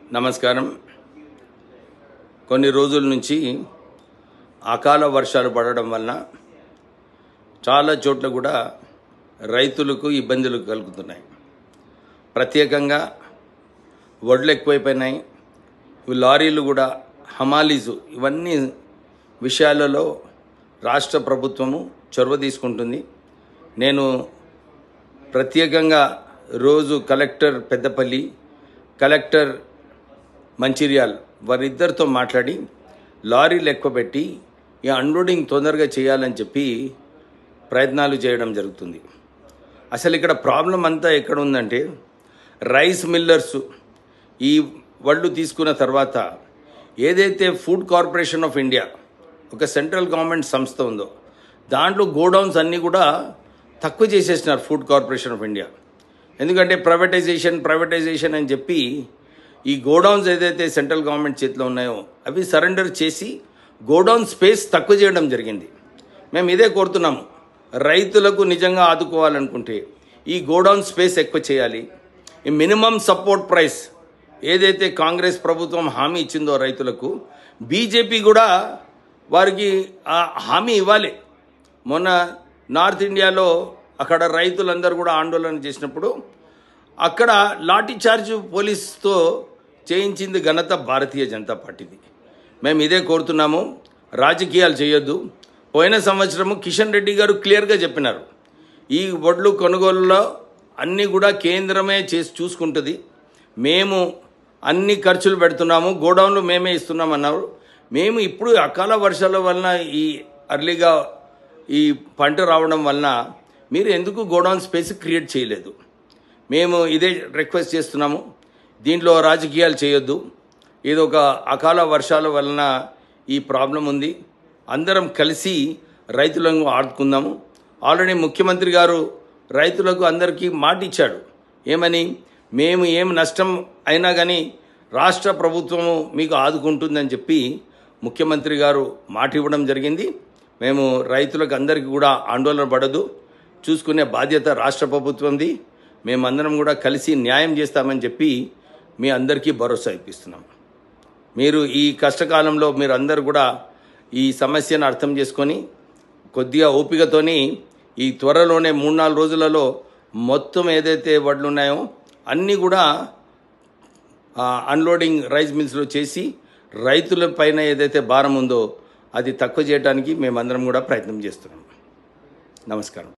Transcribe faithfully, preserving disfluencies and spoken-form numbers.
నమస్కారం. కొన్ని రోజుల నుంచి అకాల వర్షాలు పడడం వలన చాలా చోట్ల కూడా రైతులకు ఇబ్బందులు కలుగుతున్నాయి. ప్రత్యేకంగా వడ్లు ఎక్కువైపోయినాయి. లారీలు కూడా, హమాలీసు, ఇవన్నీ విషయాలలో రాష్ట్ర ప్రభుత్వము చొరవ తీసుకుంటుంది. నేను ప్రత్యేకంగా రోజు కలెక్టర్ పెద్దపల్లి, కలెక్టర్ మంచిర్యాల్ వారిద్దరితో మాట్లాడి లారీలు ఎక్కువ పెట్టి ఈ అన్లోడింగ్ తొందరగా చేయాలని చెప్పి ప్రయత్నాలు చేయడం జరుగుతుంది. అసలు ఇక్కడ ప్రాబ్లం అంతా ఎక్కడ ఉందంటే, రైస్ మిల్లర్స్ ఈ వడ్లు తీసుకున్న తర్వాత ఏదైతే ఫుడ్ కార్పొరేషన్ ఆఫ్ ఇండియా ఒక సెంట్రల్ గవర్నమెంట్ సంస్థ ఉందో దాంట్లో గోడౌన్స్ అన్నీ కూడా తక్కువ చేసేసినారు ఫుడ్ కార్పొరేషన్ ఆఫ్ ఇండియా. ఎందుకంటే ప్రైవేటైజేషన్ ప్రైవేటైజేషన్ అని చెప్పి ఈ గోడౌన్స్ ఏదైతే సెంట్రల్ గవర్నమెంట్ చేతిలో ఉన్నాయో అవి సరెండర్ చేసి గోడౌన్ స్పేస్ తక్కువ చేయడం జరిగింది. మేము ఇదే కోరుతున్నాము, రైతులకు నిజంగా ఆదుకోవాలనుకుంటే ఈ గోడౌన్ స్పేస్ ఎక్కువ చేయాలి. ఈ మినిమం సపోర్ట్ ప్రైస్ ఏదైతే కాంగ్రెస్ ప్రభుత్వం హామీ ఇచ్చిందో రైతులకు, బీజేపీ కూడా వారికి ఆ హామీ ఇవ్వాలి. మొన్న నార్త్ ఇండియాలో అక్కడ రైతులందరూ కూడా ఆందోళన చేసినప్పుడు అక్కడ లాఠీ చార్జ్ పోలీసుతో చేయించింది ఘనత భారతీయ జనతా పార్టీది. మేము ఇదే కోరుతున్నాము, రాజకీయాలు చేయొద్దు. పోయిన సంవత్సరము కిషన్ రెడ్డి గారు క్లియర్గా చెప్పినారు, ఈ వడ్లు కొనుగోలులో అన్నీ కూడా కేంద్రమే చేసి చూసుకుంటుంది, మేము అన్ని ఖర్చులు పెడుతున్నాము, గోడౌన్లు మేమే ఇస్తున్నామన్నారు. మేము ఇప్పుడు అకాల వర్షాల వలన ఈ అర్లీగా ఈ పంట రావడం వలన మీరు ఎందుకు గోడౌన్ స్పేస్ క్రియేట్ చేయలేదు? మేము ఇదే రిక్వెస్ట్ చేస్తున్నాము, దీంట్లో రాజకీయాలు చేయొద్దు. ఇది ఒక అకాల వర్షాల వలన ఈ ప్రాబ్లం ఉంది. అందరం కలిసి రైతులను ఆదుకుందాము. ఆల్రెడీ ముఖ్యమంత్రి గారు రైతులకు అందరికీ మాట ఇచ్చాడు. ఏమని? మేము ఏం నష్టం అయినా కానీ రాష్ట్ర ప్రభుత్వము మీకు ఆదుకుంటుందని చెప్పి ముఖ్యమంత్రి గారు మాట ఇవ్వడం జరిగింది. మేము రైతులకు అందరికీ కూడా ఆందోళన పడదు, చూసుకునే బాధ్యత రాష్ట్ర ప్రభుత్వంది. మేమందరం కూడా కలిసి న్యాయం చేస్తామని చెప్పి మీ అందరికీ భరోసా ఇప్పిస్తున్నాం. మీరు ఈ కష్టకాలంలో మీరు అందరు కూడా ఈ సమస్యను అర్థం చేసుకొని కొద్దిగా ఓపికతోని ఈ త్వరలోనే మూడు నాలుగు రోజులలో మొత్తం ఏదైతే వడ్లు ఉన్నాయో అన్నీ కూడా అన్లోడింగ్ రైస్ మిల్స్లో చేసి రైతుల పైన ఏదైతే భారం ఉందో అది తక్కువ చేయడానికి మేమందరం కూడా ప్రయత్నం చేస్తున్నాం. నమస్కారం.